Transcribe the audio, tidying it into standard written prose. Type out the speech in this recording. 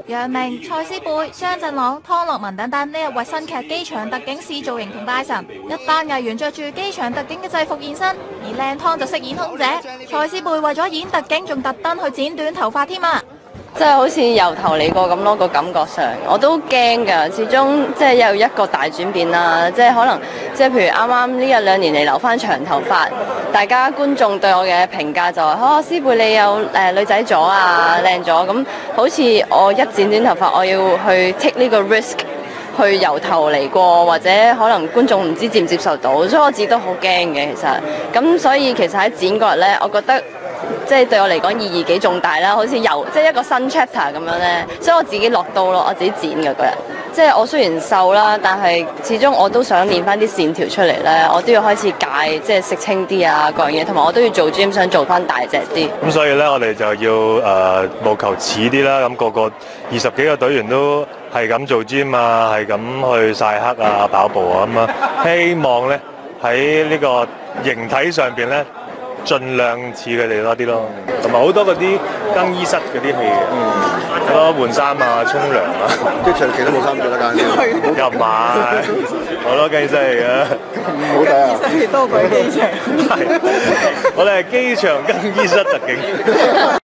楊明、蔡思貝、張振朗、湯樂文等等呢日為新劇機場特警試造型同拜神，一班藝員着住機場特警嘅制服現身，而靚湯就飾演空姐，蔡思貝為咗演特警仲特登去剪短頭髮添啊！ 即係好似由頭嚟過咁咯，個感覺上我都驚㗎。始終即係有一個大轉變啦，即係可能即係譬如啱啱呢一兩年嚟留翻長頭髮，大家觀眾對我嘅評價就話：思貝你有女仔咗啊，靚咗。咁好似我一剪短頭髮，我要去 take 呢個 risk 去由頭嚟過，或者可能觀眾唔知接唔接受到，所以我自己都好驚嘅其實。咁所以其實喺剪嗰日呢，我覺得。即係對我嚟講意義幾重大啦，好似即係一個新 chapter 咁樣咧，所以我自己落刀咯，我自己剪嘅嗰日。即係我雖然瘦啦，但係始終我都想練翻啲線條出嚟咧，我都要開始戒，即係食清啲啊各樣嘢，同埋我都要做 gym 想做翻大隻啲。 咁所以咧，我哋就要務求似啲啦，咁個20幾個隊員都係咁做 gym 啊，係咁去曬黑啊、跑步啊咁啊，希望咧喺呢個形體上邊咧。盡量似佢哋多啲咯，同埋好多嗰啲更衣室嗰啲戲嘅，好多換衫啊、沖涼啊， 即係長期都冇衫着得㗎， 又唔係好多更衣室嚟嘅， 唔好睇啊！ 更衣室多過機場， 係我哋係機場更衣室特警。